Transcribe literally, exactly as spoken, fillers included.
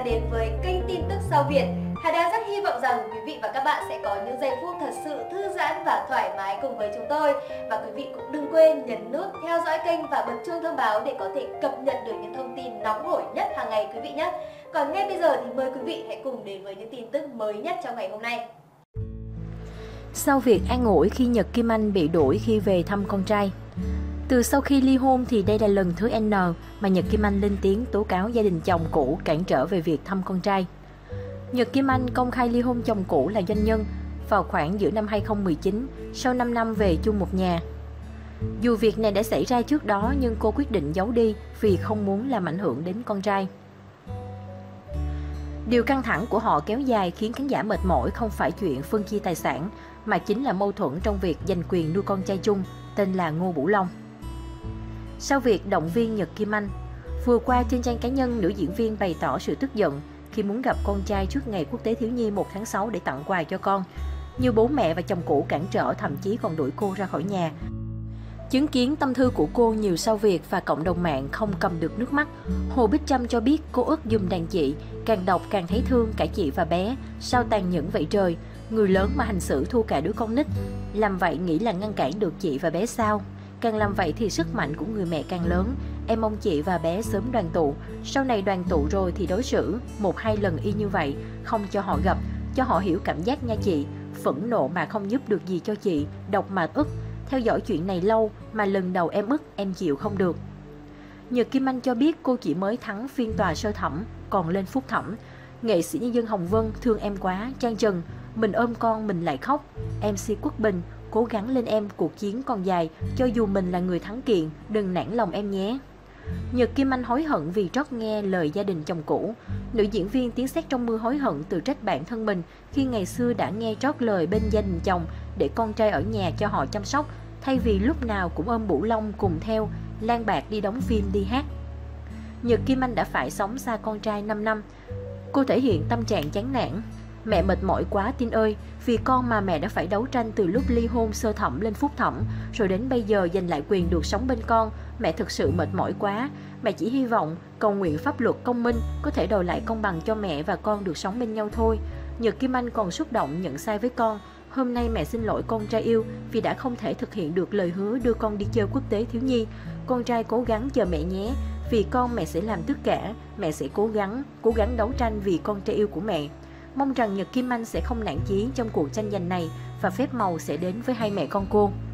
đến với kênh tin tức Sao Việt. Hà Đa rất hy vọng rằng quý vị và các bạn sẽ có những giây phút thật sự thư giãn và thoải mái cùng với chúng tôi. Và quý vị cũng đừng quên nhấn nút theo dõi kênh và bật chuông thông báo để có thể cập nhật được những thông tin nóng hổi nhất hàng ngày quý vị nhé. Còn ngay bây giờ thì mời quý vị hãy cùng đến với những tin tức mới nhất trong ngày hôm nay. Sao Việt an ủi khi Nhật Kim Anh bị đuổi khi về thăm con trai. Từ sau khi ly hôn thì đây là lần thứ N mà Nhật Kim Anh lên tiếng tố cáo gia đình chồng cũ cản trở về việc thăm con trai. Nhật Kim Anh công khai ly hôn chồng cũ là doanh nhân vào khoảng giữa năm hai không một chín, sau năm năm về chung một nhà. Dù việc này đã xảy ra trước đó nhưng cô quyết định giấu đi vì không muốn làm ảnh hưởng đến con trai. Điều căng thẳng của họ kéo dài khiến khán giả mệt mỏi không phải chuyện phân chia tài sản, mà chính là mâu thuẫn trong việc giành quyền nuôi con trai chung, tên là Ngô Bửu Long. Sao Việt động viên Nhật Kim Anh. Vừa qua trên trang cá nhân, nữ diễn viên bày tỏ sự tức giận khi muốn gặp con trai trước ngày Quốc tế Thiếu nhi một tháng sáu để tặng quà cho con. Như bố mẹ và chồng cũ cản trở, thậm chí còn đuổi cô ra khỏi nhà. Chứng kiến tâm thư của cô, nhiều Sao Việt và cộng đồng mạng không cầm được nước mắt. Hồ Bích Trâm cho biết cô ức giùm đàn chị, càng đọc càng thấy thương cả chị và bé. Sao tàn nhẫn vậy trời, người lớn mà hành xử thua cả đứa con nít. Làm vậy nghĩ là ngăn cản được chị và bé sao? Càng làm vậy thì sức mạnh của người mẹ càng lớn. Em mong chị và bé sớm đoàn tụ. Sau này đoàn tụ rồi thì đối xử một hai lần y như vậy, không cho họ gặp, cho họ hiểu cảm giác nha chị. Phẫn nộ mà không giúp được gì cho chị, độc mà ức. Theo dõi chuyện này lâu mà lần đầu em ức, em chịu không được. Nhật Kim Anh cho biết cô chỉ mới thắng phiên tòa sơ thẩm, còn lên phúc thẩm. Nghệ sĩ nhân dân Hồng Vân thương em quá, Trang Trần, mình ôm con mình lại khóc. em xê Quốc Bình, cố gắng lên em, cuộc chiến còn dài, cho dù mình là người thắng kiện, đừng nản lòng em nhé. Nhật Kim Anh hối hận vì trót nghe lời gia đình chồng cũ. Nữ diễn viên tiếng sét trong mưa hối hận tự trách bản thân mình khi ngày xưa đã nghe trót lời bên gia đình chồng để con trai ở nhà cho họ chăm sóc, thay vì lúc nào cũng ôm Bửu Long cùng theo, lang bạc đi đóng phim đi hát. Nhật Kim Anh đã phải sống xa con trai năm năm. Cô thể hiện tâm trạng chán nản. Mẹ mệt mỏi quá Tin ơi, vì con mà mẹ đã phải đấu tranh từ lúc ly hôn sơ thẩm lên phúc thẩm, rồi đến bây giờ giành lại quyền được sống bên con. Mẹ thực sự mệt mỏi quá. Mẹ chỉ hy vọng cầu nguyện pháp luật công minh có thể đòi lại công bằng cho mẹ và con được sống bên nhau thôi. Nhật Kim Anh còn xúc động nhận sai với con. Hôm nay mẹ xin lỗi con trai yêu vì đã không thể thực hiện được lời hứa đưa con đi chơi quốc tế thiếu nhi. Con trai cố gắng chờ mẹ nhé. Vì con mẹ sẽ làm tất cả. Mẹ sẽ cố gắng, cố gắng đấu tranh vì con trai yêu của mẹ. Mong rằng Nhật Kim Anh sẽ không nản chí trong cuộc tranh giành này và phép màu sẽ đến với hai mẹ con cô.